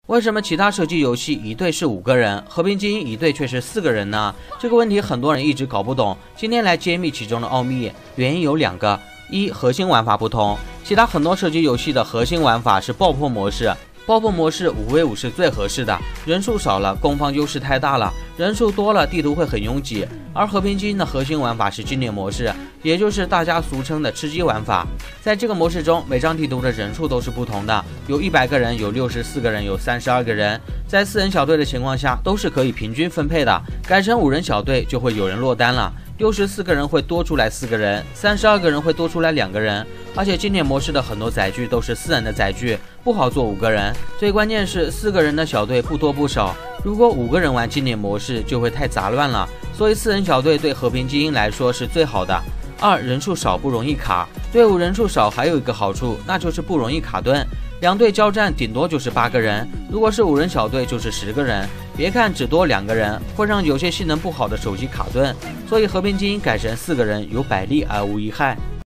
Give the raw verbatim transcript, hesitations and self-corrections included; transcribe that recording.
为什么其他射击游戏一队是五个人，和平精英一队却是四个人呢？这个问题很多人一直搞不懂，今天来揭秘其中的奥秘。原因有两个：一、核心玩法不同，其他很多射击游戏的核心玩法是爆破模式。爆破模式五 v 五是最合适的，人数少了，攻方优势太大了；人数多了，地图会很拥挤。而和平精英的核心玩法是经典模式，也就是大家俗称的吃鸡玩法。在这个模式中，每张地图的人数都是不同的，有一百个人，有六十四个人，有三十二个人。在四人小队的情况下，都是可以平均分配的。改成五人小队就会有人落单了。六十四个人会多出来四个人，三十二个人会多出来两个人，而且经典模式的很多载具都是四人的载具，不好做五个人。最关键是四个人的小队不多不少，如果五个人玩经典模式就会太杂乱了，所以四人小队对和平精英来说是最好的。二、人数少不容易卡，队伍人数少还有一个好处，那就是不容易卡顿。两队交战顶多就是八个人，如果是五人小队就是十个人。别看只多两个人，会让有些性能不好的手机卡顿，所以和平精英改成四个人有百利而无一害。